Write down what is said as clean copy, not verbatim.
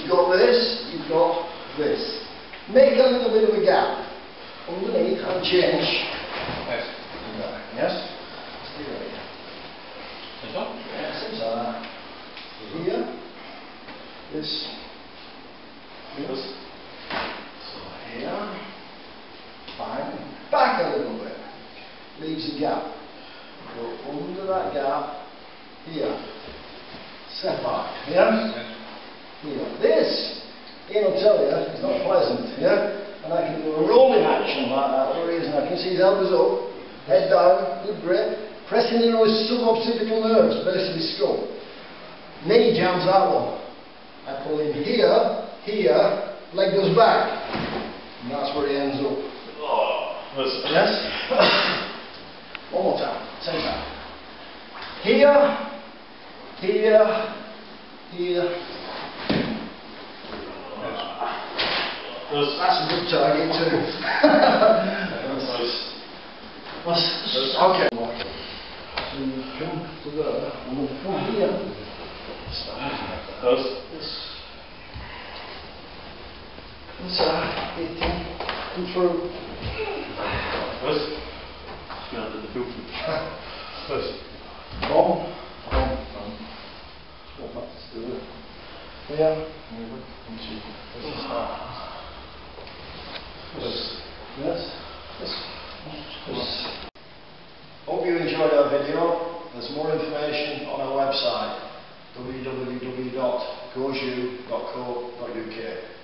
you've got this, you've got this. Make a little bit of a gap underneath and change. Yes. Yes? Stay right here. This one? Yes, it's that. Here. This. This. So here. Bang. Back a little bit. Leaves a gap. Go under that gap. Here. Sepai. Yes? Here. This, I'll tell you, it's not pleasant. Yeah? And I can do a rolling action like that for a reason. I can see his elbows up, head down, good grip, pressing in on his suboccipital nerves, base of his skull. Knee jams that one. I pull in here, here, leg goes back. And that's where he ends up. Oh, yes? One more time, same time. Here, here, here. That's a good target too. Okay. So you come to there, and then from here, hitting, and through. Boom. What happens to it? Here. Yes. Hope you enjoyed our video. There's more information on our website www.goju.co.uk.